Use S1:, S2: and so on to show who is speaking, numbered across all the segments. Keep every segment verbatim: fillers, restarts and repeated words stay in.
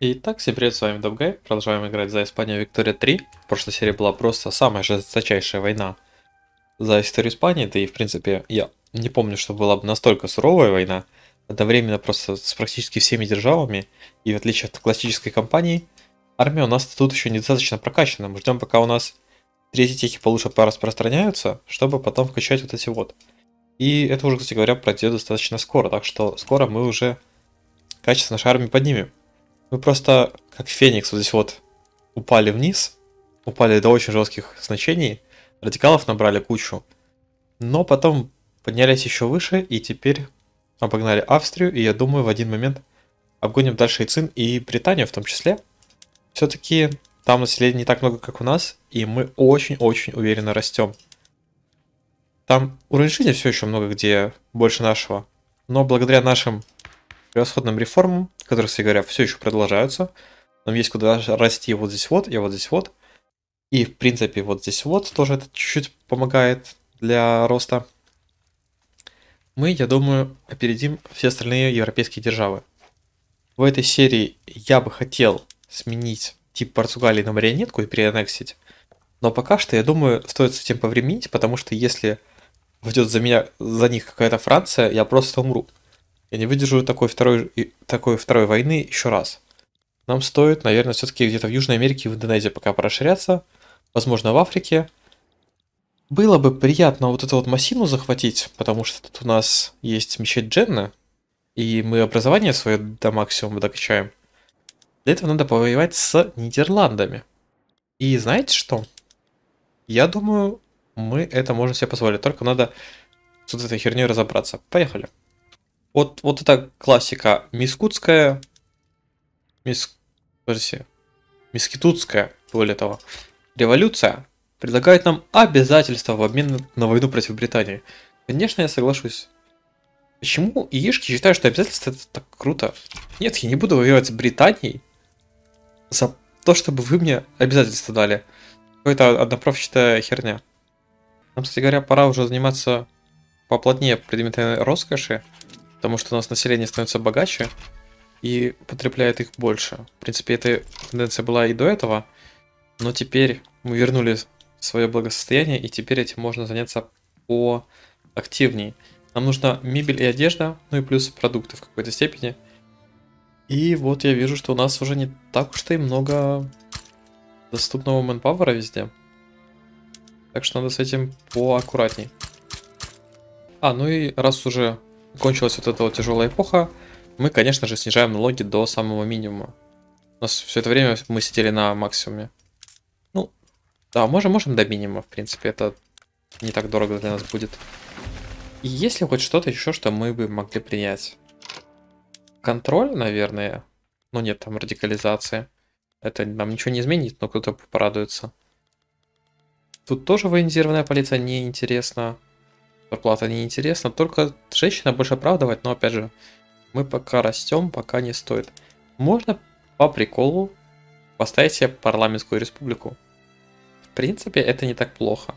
S1: Итак, всем привет, с вами Dabguy. Продолжаем играть за Испанию Виктория три. В прошлой серии была просто самая жесточайшая война за историю Испании. Да и, в принципе, я не помню, что была бы настолько суровая война. Одновременно просто с практически всеми державами. И в отличие от классической кампании, армия у нас тут еще недостаточно прокачана. Мы ждем, пока у нас третьи техи получше пораспространяются, чтобы потом вкачать вот эти вот. И это уже, кстати говоря, пройдет достаточно скоро. Так что скоро мы уже качество нашей армии поднимем. Мы просто, как Феникс, вот здесь вот упали вниз, упали до очень жестких значений, радикалов набрали кучу, но потом поднялись еще выше, и теперь обогнали Австрию, и я думаю, в один момент обгоним дальше и Цин, и Британию в том числе. Все-таки там населения не так много, как у нас, и мы очень-очень уверенно растем. Там уровень жизни все еще много где больше нашего, но благодаря нашим превосходным реформам, которые, кстати говоря, все еще продолжаются. Нам есть куда расти вот здесь вот и вот здесь вот. И, в принципе, вот здесь вот тоже это чуть-чуть помогает для роста. Мы, я думаю, опередим все остальные европейские державы. В этой серии я бы хотел сменить тип Португалии на марионетку и переаннексить. Но пока что, я думаю, стоит с этим повременить, потому что если войдет за меня, за них какая-то Франция, я просто умру. Я не выдержу такой второй, такой второй войны еще раз. Нам стоит, наверное, все-таки где-то в Южной Америке и в Индонезии пока расширяться. Возможно, в Африке. Было бы приятно вот эту вот массину захватить, потому что тут у нас есть мечеть Дженна, и мы образование свое до максимума докачаем. Для этого надо повоевать с Нидерландами. И знаете что? Я думаю, мы это можем себе позволить. Только надо с вот этой херней разобраться. Поехали. Вот, вот эта классика мискутская, мис... Подожди, мискитутская, более того, революция предлагает нам обязательства в обмен на войну против Британии. Конечно, я соглашусь. Почему яишки считают, что обязательства это так круто? Нет, я не буду воевать с Британией за то, чтобы вы мне обязательства дали. Какая-то однопрофильная херня. Нам, кстати говоря, пора уже заниматься поплотнее предметами роскоши. Потому что у нас население становится богаче и потребляет их больше. В принципе, эта тенденция была и до этого, но теперь мы вернули свое благосостояние, и теперь этим можно заняться поактивнее. Нам нужна мебель и одежда, ну и плюс продукты в какой-то степени. И вот я вижу, что у нас уже не так уж и много доступного мэнпауэра везде. Так что надо с этим поаккуратней. А, ну и раз уже кончилась вот эта вот тяжелая эпоха, мы, конечно же, снижаем налоги до самого минимума. У нас все это время мы сидели на максимуме. Ну, да, можем, можем до минимума, в принципе, это не так дорого для нас будет. И есть ли хоть что-то еще, что мы бы могли принять? Контроль, наверное. Но нет, там радикализация. Это нам ничего не изменит, но кто-то порадуется. Тут тоже военизированная полиция неинтересна. Зарплата неинтересна, только женщина больше оправдывать, но опять же, мы пока растем, пока не стоит. Можно по приколу поставить себе парламентскую республику. В принципе, это не так плохо.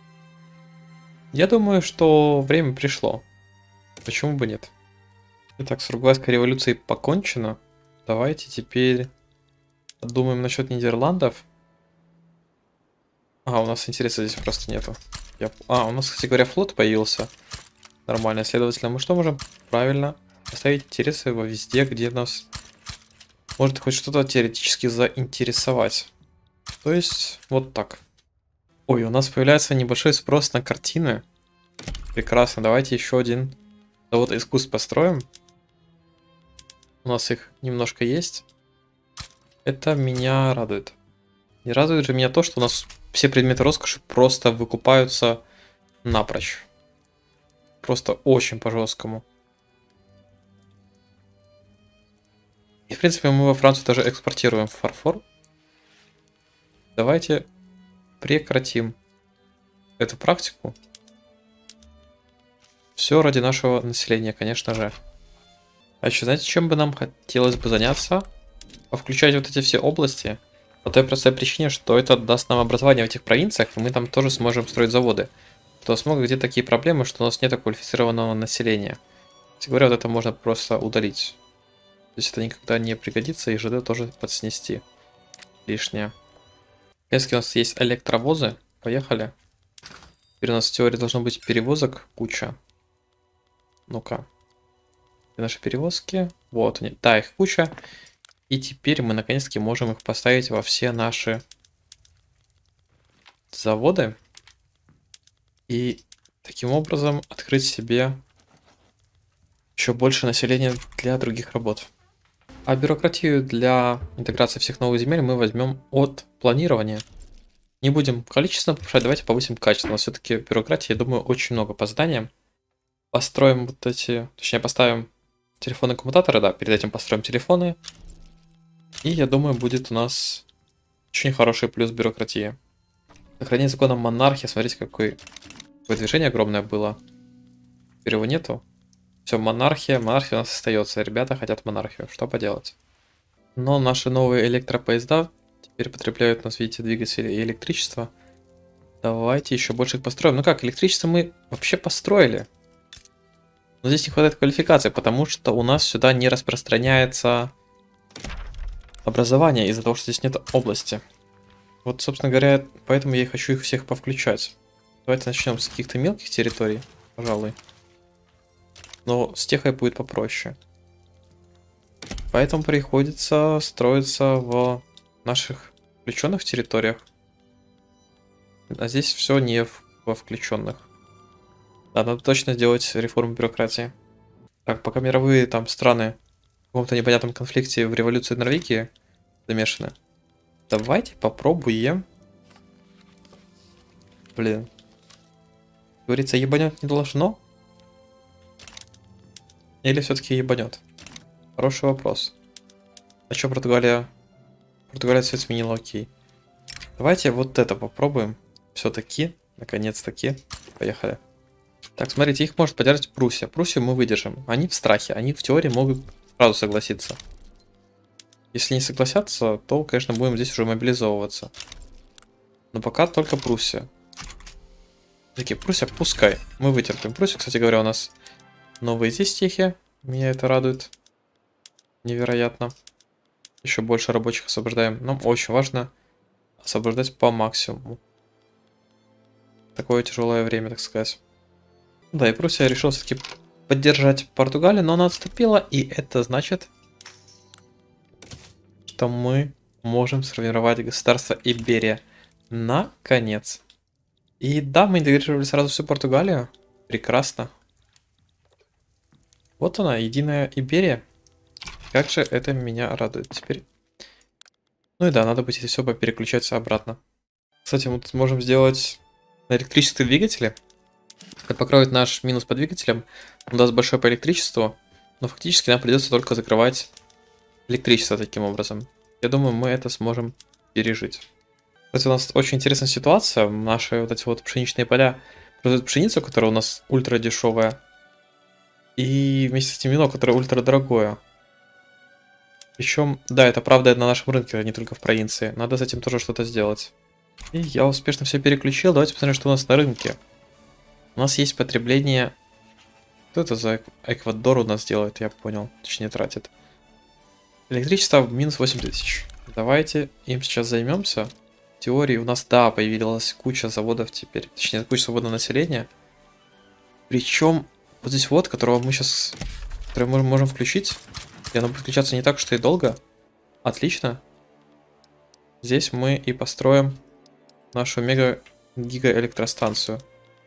S1: Я думаю, что время пришло. Почему бы нет? Итак, с Уругвайской революцией покончено. Давайте теперь подумаем насчет Нидерландов. А, у нас интереса здесь просто нету. Я... А, у нас, кстати говоря, флот появился. Нормально, следовательно, мы что можем? Правильно, поставить интересы во везде, где нас может хоть что-то теоретически заинтересовать. То есть, вот так. Ой, у нас появляется небольшой спрос на картины. Прекрасно, давайте еще один завод искусств построим. У нас их немножко есть. Это меня радует. Не радует же меня то, что у нас все предметы роскоши просто выкупаются напрочь. Просто очень по-жесткому. И в принципе мы во Францию даже экспортируем фарфор. Давайте прекратим эту практику. Все ради нашего населения, конечно же. А еще знаете, чем бы нам хотелось бы заняться? Включать вот эти все области. По той простой причине, что это даст нам образование в этих провинциях, и мы там тоже сможем строить заводы. У нас много где такие проблемы, что у нас нет квалифицированного населения. Кстати говоря, вот это можно просто удалить. есть это никогда не пригодится, и ЖД тоже подснести лишнее. Если у нас есть электровозы, поехали. Теперь у нас в теории должно быть перевозок куча. Ну-ка. Где наши перевозки? Вот они. Да, их куча. И теперь мы наконец-таки можем их поставить во все наши заводы. И таким образом открыть себе еще больше населения для других работ. А бюрократию для интеграции всех новых земель мы возьмем от планирования. Не будем количественно повышать, давайте повысим качество. Но все-таки бюрократии, я думаю, очень много по зданиям. Построим вот эти, точнее поставим телефоны коммутаторы, да, перед этим построим телефоны. И я думаю, будет у нас очень хороший плюс бюрократии. Сохранение закона монархии, смотрите, какой, какое движение огромное было. Теперь его нету. Все, монархия, монархия у нас остается. Ребята хотят монархию, что поделать. Но наши новые электропоезда теперь потребляют у нас, видите, двигатели и электричество. Давайте еще больше их построим. Ну как, электричество мы вообще построили. Но здесь не хватает квалификации, потому что у нас сюда не распространяется образование из-за того, что здесь нет области. Вот, собственно говоря, поэтому я и хочу их всех повключать. Давайте начнем с каких-то мелких территорий, пожалуй. Но с техой будет попроще. Поэтому приходится строиться в наших включенных территориях. А здесь все не в, во включенных. Да, надо точно сделать реформу бюрократии. Так, пока мировые там страны в каком-то непонятном конфликте в революции Норвегии замешаны. Давайте попробуем. Блин. Говорится, ебанет не должно? Или все-таки ебанет? Хороший вопрос. А что Португалия? Португалия все сменила, окей. Давайте вот это попробуем. Все-таки, наконец-таки. Поехали. Так, смотрите, их может поддержать Пруссия. Пруссию мы выдержим. Они в страхе, они в теории могут сразу согласиться. Если не согласятся, то, конечно, будем здесь уже мобилизовываться. Но пока только Пруссия. Такие, Пруссия, пускай. Мы вытерпим. Пруссия, кстати говоря, у нас новые здесь техи. Меня это радует. Невероятно. Еще больше рабочих освобождаем. Нам очень важно освобождать по максимуму. Такое тяжелое время, так сказать. Да, и Пруссия решила все-таки поддержать Португалию, но она отступила, и это значит, что мы можем сформировать государство Иберия. Наконец. И да, мы интегрировали сразу всю Португалию. Прекрасно. Вот она, единая Иберия. Как же это меня радует теперь. Ну и да, надо будет все переключаться обратно. Кстати, мы тут можем сделать на электрические двигатели. Это покроет наш минус по двигателям, он даст большое по электричеству, но фактически нам придется только закрывать электричество таким образом. Я думаю, мы это сможем пережить. Кстати, у нас очень интересная ситуация. Наши вот эти вот пшеничные поля производят пшеницу, которая у нас ультра дешевая, и вместе с этим вино, которое ультра дорогое. Причем, да, это правда на нашем рынке, а не только в провинции. Надо с этим тоже что-то сделать. И я успешно все переключил. Давайте посмотрим, что у нас на рынке. У нас есть потребление... Что это за Эквадор у нас делает, я понял. Точнее, тратит. Электричество в минус восемь тысяч. Давайте им сейчас займемся. В теории у нас, да, появилась куча заводов теперь. Точнее, куча свободного населения. Причем вот здесь вот, которого мы сейчас... Который мы можем включить. И оно будет включаться не так, что и долго. Отлично. Здесь мы и построим нашу мега-гига-электростанцию.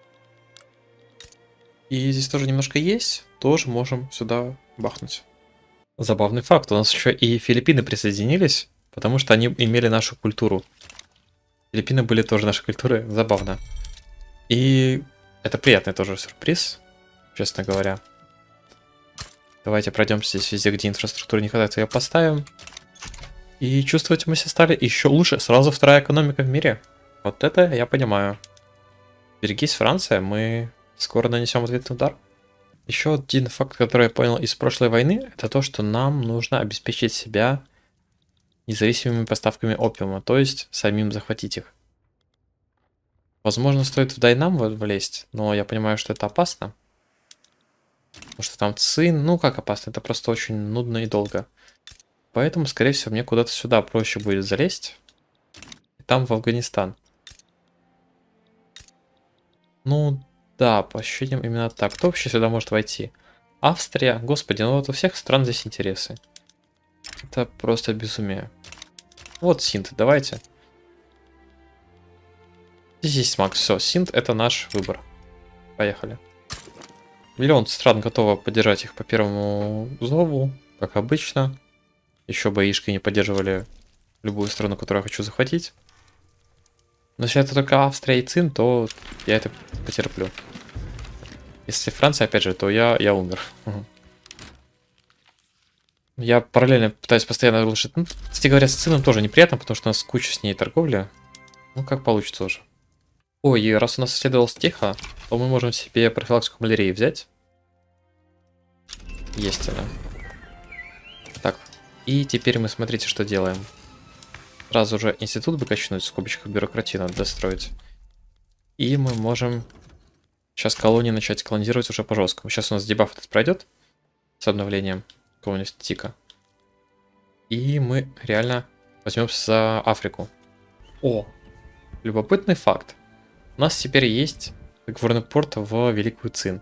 S1: И здесь тоже немножко есть. Тоже можем сюда бахнуть. Забавный факт. У нас еще и Филиппины присоединились, потому что они имели нашу культуру. Филиппины были тоже нашей культурой. Забавно. И это приятный тоже сюрприз, честно говоря. Давайте пройдемся здесь везде, где инфраструктура не хватает, ее поставим. И чувствовать мы себя стали еще лучше. Сразу вторая экономика в мире. Вот это я понимаю. Берегись, Франция, мы скоро нанесем ответный удар. Еще один факт, который я понял из прошлой войны, это то, что нам нужно обеспечить себя независимыми поставками опиума, то есть самим захватить их. Возможно, стоит в Дайнам влезть, но я понимаю, что это опасно. Потому что там цин, ну как опасно, это просто очень нудно и долго. поэтому, скорее всего, мне куда-то сюда проще будет залезть. И там в Афганистан. Ну, да, по ощущениям именно так. Кто вообще сюда может войти? Австрия? Господи, ну вот у всех стран здесь интересы. Это просто безумие. Вот Синт, давайте. Здесь есть Макс. Все, Синт это наш выбор. Поехали. Миллион стран готово поддержать их по первому зову, как обычно. Еще бы ишки не поддерживали любую страну, которую я хочу захватить. Но если это только Австрия и Цин, то я это потерплю. Если Франция, опять же, то я, я умер. Я параллельно пытаюсь постоянно улучшить. Ну, кстати говоря, с Цином тоже неприятно, потому что у нас куча с ней торговли. Ну, как получится уже. Ой, и раз у нас исследовалась теха, то мы можем себе профилактику малярии взять. Есть она. Так, и теперь мы, смотрите, что делаем. Сразу же институт бы качнуть, в скобочках бюрократию надо достроить. И мы можем сейчас колонии начать колонизировать уже по жесткому. Сейчас у нас дебаф этот пройдет с обновлением какого-нибудь тика. И мы реально возьмемся за Африку. О, любопытный факт. У нас теперь есть договорный порт в Великую Цин.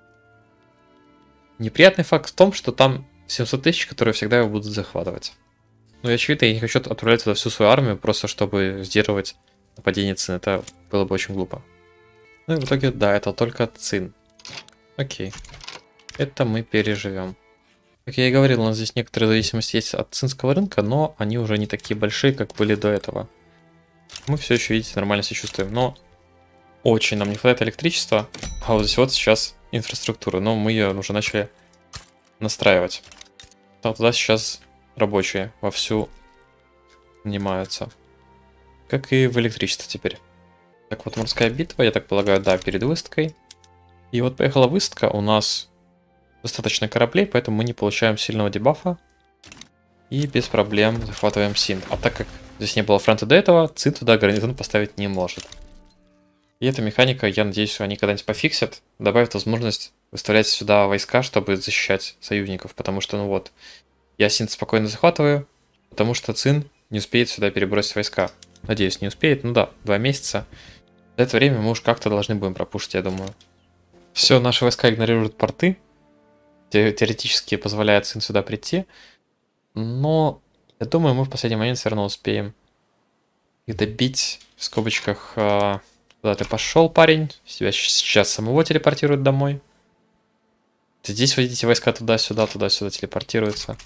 S1: Неприятный факт в том, что там семьсот тысяч, которые всегда его будут захватывать. Ну и очевидно, я не хочу отправлять туда всю свою армию, просто чтобы сдерживать нападение Цин. Это было бы очень глупо. Ну и в итоге, да, это только Цин. Окей. Это мы переживем. Как я и говорил, у нас здесь некоторые зависимости есть от цинского рынка, но они уже не такие большие, как были до этого. Мы все еще, видите, нормально себя чувствуем, но очень нам не хватает электричества, а вот здесь вот сейчас инфраструктура, но мы ее уже начали настраивать. Там туда сейчас рабочие вовсю занимаются. Как и в электричестве теперь. Так вот, морская битва, я так полагаю, да, перед выставкой. И вот поехала выставка, у нас достаточно кораблей, поэтому мы не получаем сильного дебафа. И без проблем захватываем Синт. А так как здесь не было фронта до этого, Цин туда гарнизон поставить не может. И эта механика, я надеюсь, они когда-нибудь пофиксят, добавят возможность выставлять сюда войска, чтобы защищать союзников. Потому что, ну вот, я Синт спокойно захватываю, потому что Цин не успеет сюда перебросить войска. Надеюсь, не успеет. Ну да, два месяца. За это время мы уж как-то должны будем пропушить, я думаю. Все, наши войска игнорируют порты. Теоретически позволяет Цин сюда прийти. Но я думаю, мы в последний момент все равно успеем их добить. В скобочках, а, куда ты пошел, парень? Тебя сейчас самого телепортируют домой. Здесь водите войска туда-сюда, туда-сюда телепортируются.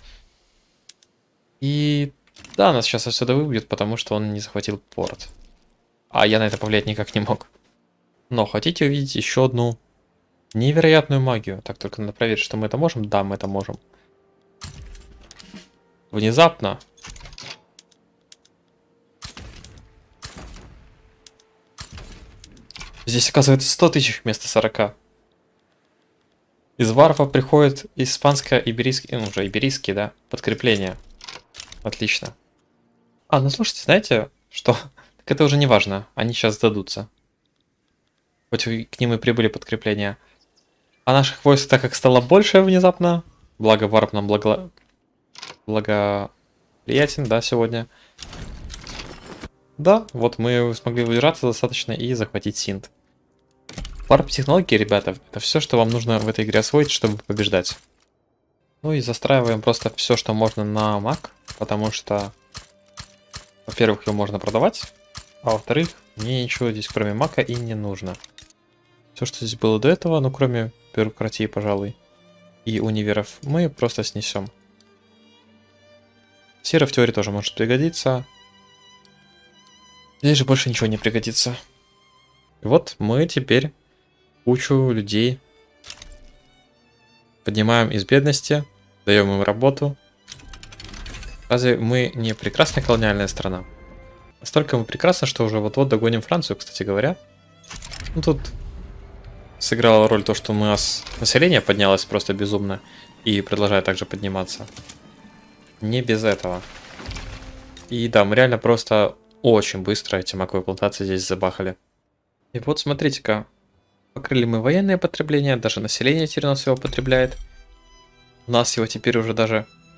S1: И да, нас сейчас отсюда выбьют, потому что он не захватил порт. А я на это повлиять никак не мог. Но хотите увидеть еще одну невероятную магию? Так, только надо проверить, что мы это можем. Да, мы это можем. Внезапно. Здесь оказывается сто тысяч вместо сорока. Из варфа приходит испанско-иберийский, ну уже иберийский, да, подкрепление. Отлично. А, ну слушайте, знаете, что? Так это уже не важно, они сейчас сдадутся. Хоть к ним и прибыли подкрепления. А наших войск, так как стало больше внезапно, благо варп нам благо... благоприятен, да, сегодня. Да, вот мы смогли удержаться достаточно и захватить Синт. Варп-технологии, ребята, это все, что вам нужно в этой игре освоить, чтобы побеждать. Ну и застраиваем просто все, что можно на маг, потому что, во-первых, его можно продавать, а во-вторых, мне ничего здесь кроме мака и не нужно. Все, что здесь было до этого, ну кроме бюрократии, пожалуй, и универов, мы просто снесем. Сера в теории тоже может пригодиться. Здесь же больше ничего не пригодится. И вот мы теперь кучу людей поднимаем из бедности, даем им работу. Разве мы не прекрасная колониальная страна? Настолько мы прекрасны, что уже вот-вот догоним Францию, кстати говоря. Ну, тут сыграла роль то, что у нас население поднялось просто безумно и продолжает также подниматься. Не без этого. И да, мы реально просто очень быстро эти маковые плантации здесь забахали. И вот смотрите-ка, покрыли мы военное потребление, даже население теперь у нас его потребляет. У нас его теперь уже даже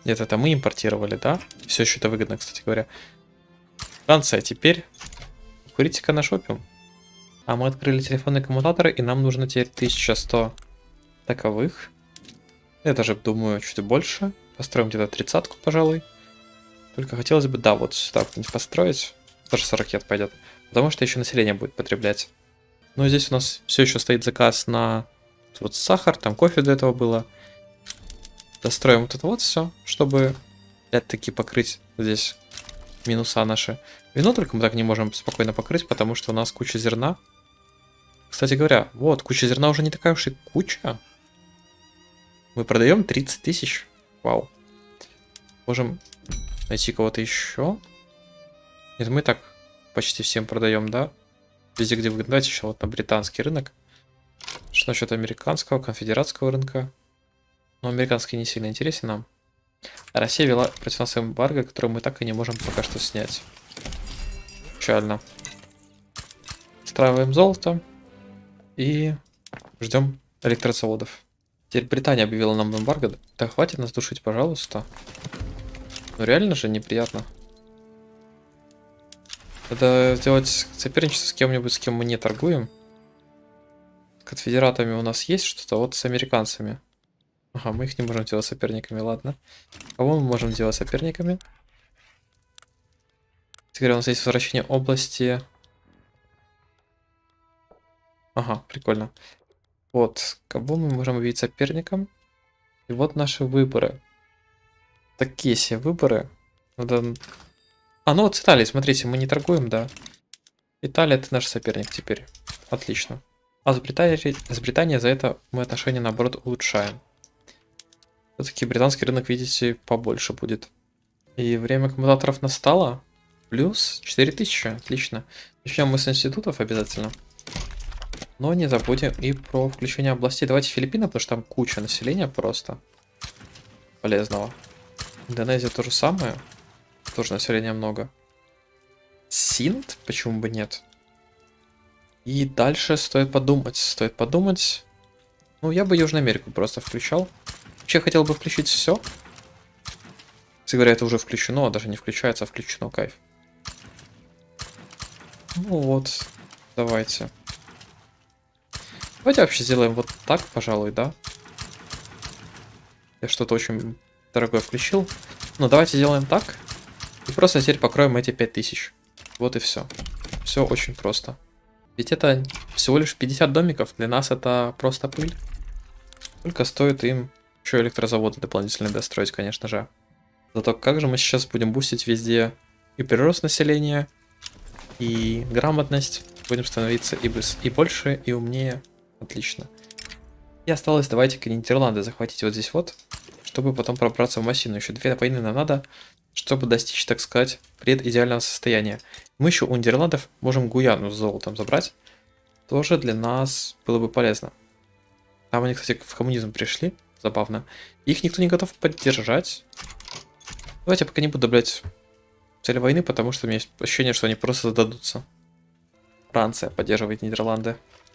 S1: Нет, это мы импортировали, да? Все еще это выгодно, кстати говоря. Франция, теперь курите-ка на шопе. А мы открыли телефонные коммутаторы, и нам нужно теперь тысяча сто таковых. Я даже думаю, чуть больше. Построим где-то тридцатку, пожалуй. Только хотелось бы, да, вот сюда где-нибудь построить. Тоже сорок ракет пойдет. Потому что еще население будет потреблять. Но здесь у нас все еще стоит заказ на вот сахар, там кофе до этого было. Достроим вот это вот все, чтобы опять-таки покрыть здесь минуса наши. Вино только мы так не можем спокойно покрыть, потому что у нас куча зерна. Кстати говоря, вот, куча зерна уже не такая уж и куча. Мы продаем тридцать тысяч. Вау. Можем найти кого-то еще. Нет, мы так почти всем продаем, да? Везде, где выгодно. Давайте еще вот на британский рынок. Что насчет американского, конфедератского рынка? Но американский не сильно интересен нам. А Россия вела против нас эмбарго, которое мы так и не можем пока что снять. Печально. Встраиваем золото. И ждем электрозаводов. Теперь Британия объявила нам эмбарго. Да хватит нас душить, пожалуйста. Ну реально же неприятно. Надо сделать соперничество с кем-нибудь, с кем мы не торгуем. С конфедератами у нас есть что-то, вот с американцами. Ага, мы их не можем делать соперниками, ладно. Кого мы можем делать соперниками? Теперь у нас есть возвращение области. Ага, прикольно. Вот, кого мы можем объявить соперником? И вот наши выборы. Такие себе выборы. Надо... А, ну вот с Италией, смотрите, мы не торгуем, да. Италия это наш соперник теперь. Отлично. А с Британией, с Британией за это мы отношения, наоборот, улучшаем. Все-таки британский рынок, видите, побольше будет. И время коммутаторов настало. Плюс четыре тысячи, отлично. Начнем мы с институтов обязательно. Но не забудем и про включение областей. Давайте Филиппины, потому что там куча населения просто. Полезного. Индонезия то же самое. Тоже населения много. Синд? Почему бы нет? И дальше стоит подумать. Стоит подумать. Ну, я бы Южную Америку просто включал. Вообще, хотел бы включить все. Кстати говоря, это уже включено, а даже не включается, а включено, кайф. Ну вот, давайте. Давайте вообще сделаем вот так, пожалуй, да? Я что-то очень дорогое включил. Ну, давайте сделаем так. И просто теперь покроем эти пять тысяч. Вот и все. Все очень просто. Ведь это всего лишь пятьдесят домиков. Для нас это просто пыль. Только стоит им еще электрозаводы дополнительные достроить, конечно же. Зато как же мы сейчас будем бустить везде и прирост населения, и грамотность. Будем становиться и, быс и больше, и умнее. Отлично. И осталось, давайте-ка Нидерланды захватить вот здесь вот, чтобы потом пробраться в массивную. Еще две войны нам надо, чтобы достичь, так сказать, предидеального состояния. Мы еще у Нидерландов можем Гуяну с золотом забрать. Тоже для нас было бы полезно. Там они, кстати, в коммунизм пришли. Забавно. Их никто не готов поддержать. Давайте пока не буду добавлять цель войны, потому что у меня есть ощущение, что они просто сдадутся. Франция поддерживает Нидерланды.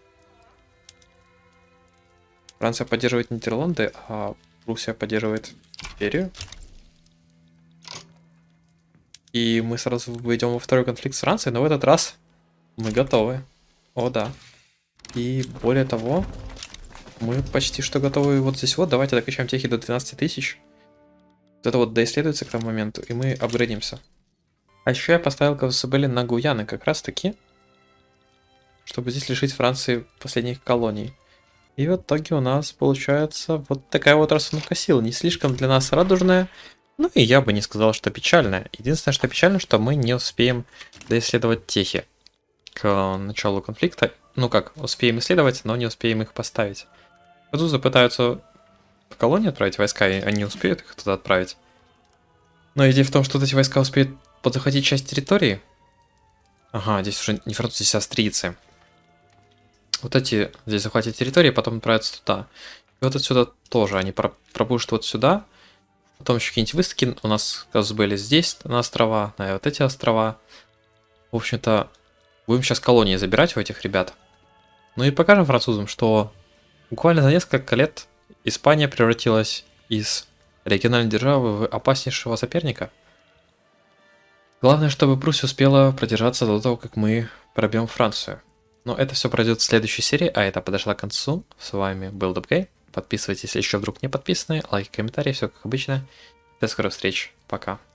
S1: Франция поддерживает Нидерланды, а Руссия поддерживает империю. И мы сразу войдем во второй конфликт с Францией, но в этот раз мы готовы. О, да. И более того, мы почти что готовы вот здесь вот. Давайте докачаем техи до двенадцати тысяч. Вот это вот доисследуется к тому моменту, и мы апгрейдимся. А еще я поставил Кавасабели на Гуяны как раз таки, чтобы здесь лишить Франции последних колоний. И в итоге у нас получается вот такая вот расстановка сил. Не слишком для нас радужная, ну и я бы не сказал, что печальная. Единственное, что печально, что мы не успеем доисследовать техи к началу конфликта. Ну как, успеем исследовать, но не успеем их поставить. Французы пытаются в колонию отправить войска, и они успеют их туда отправить. Но идея в том, что эти войска успеют подзахватить часть территории. Ага, здесь уже не французы, здесь австрийцы. Вот эти здесь захватят территории, потом отправятся туда. И вот отсюда тоже они пробушат вот сюда. Потом еще какие-нибудь выставки у нас как раз были здесь, на острова, на вот эти острова. В общем-то, будем сейчас колонии забирать у этих ребят. Ну и покажем французам, что буквально за несколько лет Испания превратилась из Региональные державы в опаснейшего соперника? Главное, чтобы Пруссия успела продержаться до того, как мы пробьем Францию. Но это все пройдет в следующей серии, а это подошла к концу. С вами был Дабгай. Подписывайтесь, если еще вдруг не подписаны. Лайки, комментарии, все как обычно. До скорых встреч. Пока.